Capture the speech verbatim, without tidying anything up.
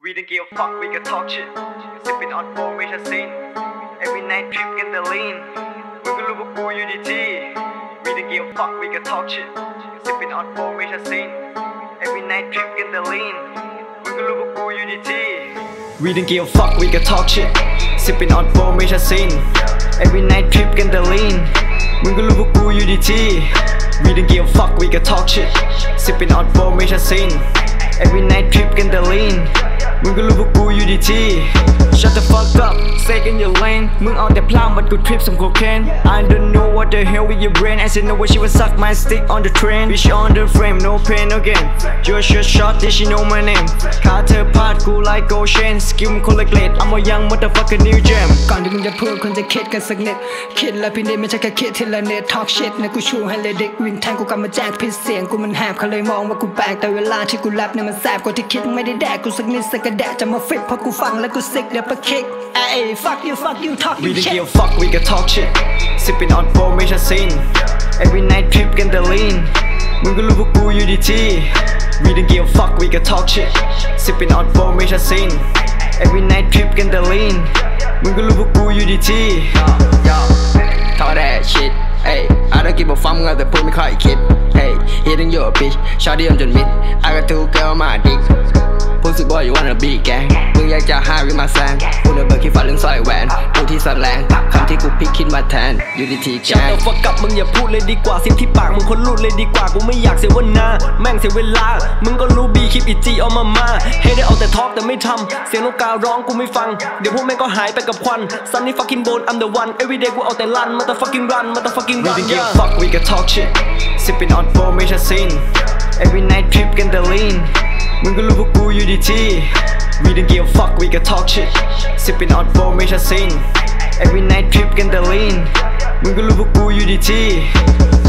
We don't give a fuck, we can talk shit. Sipping on formation scene. Every night trip in the lean. We can look at U D T. We don't give a fuck, we can talk shit. Sipping on formation scene. Every night trip in the lean. We can look at U D T. We don't give a fuck, we can talk shit. Sipping on formation scene. Every night trip in the lean. We can look at U D T. We don't give a fuck, we can talk shit. Sipping on formation scene. Every night trip in the lean. มึงก็รู้ว่ากูอยู่ดีที่ Shut the fuck up, stay in your lane มึงเอาแต่พลาดมันกูทริปสมโคเคน I don't know what the hell with your brain I said no way she would suck my stick on the train Bitch on the frame, no pain again Just your shot, did she know my name ขาเธอพาดกู like gold chain Skill มึงคนละเกรด I'm a young motherfucker new jam ก่อนที่มึงจะพูดคนจะคิดกันสักนิดคิดแล้วพี่นี่ไม่ใช่แค่คิดทีละนิด Talk shit นะกูชูให้เลยเด็กวินแทงกูกลับมาแจกพิษเสียงกูมันแหบเขาเลยมองว่ากูแปลกแต่เวลาที่กูแรปเนี่ยมันแสบกว่าที่คิดไม่ได้แดกกูสักนิดสักกระแดะจะมาฟิตเพราะกูฟังแล้วกูsick เดี๋ยวไปคิก Ay, fuck you, fuck you, talk you shit. We don't give a fuck, we can talk shit. Sipping on formation scene. Every night trip in the lean. มึงก็รู้ว่ากูอยู่ดีที่ We don't give a fuck, we can talk shit. Sipping on formation scene. Every night trip in the lean. มึงก็รู้ว่ากูอยู่ดีที่ Talk that shit. Hey, I don't give a fuck มึงเอาแต่พูดไม่ค่อยคิด Hey, hitting your bitch. Shawty จนมิด I got two girl on my dick. Pussy boy you wanna be gang มึงอยากจะหาวิมาแซงพูดในเบอร์คิดฝันเรื่องสร้อยแหวนพูดที่แสลงคำที่กูพิกคิดมาแทน ยู ดี ที แกง Shut the fuck up มึงอย่าพูดเลยดีกว่าเสียงที่ปากมึงคนรูดเลยดีกว่ากูไม่อยากเสียเวลาแม่งเสียเวลามึงก็รู้บีคลิปอีจีเอามามาเฮ้ยได้เอาแต่ทอล์กแต่ไม่ทำเสียงนกการ้องกูไม่ฟังเดี๋ยวพวกแม่งก็หายไปกับควัน Sunny fucking bone I'm the one everyday กูเอาแต่ลั่น motherfucking run motherfucking We run don't give a fuck, we can talk shit. Sipping on formation scene. Every night trip in the lean. มึงก็รู้ว่ากูอยู่ดีที่ We don't give a fuck, we can talk shit. Sipping on formation scene. Every night trip in the lean. มึงก็รู้ว่ากูอยู่ดีที่